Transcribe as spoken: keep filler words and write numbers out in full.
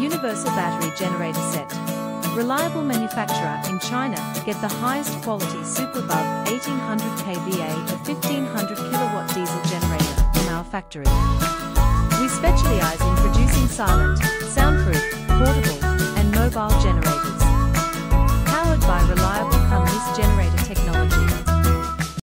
Universal battery generator set. Reliable manufacturer in China. Get the highest quality super above eighteen hundred k V A of fifteen hundred kilowatt diesel generator from our factory. We specialize in producing silent, soundproof, portable,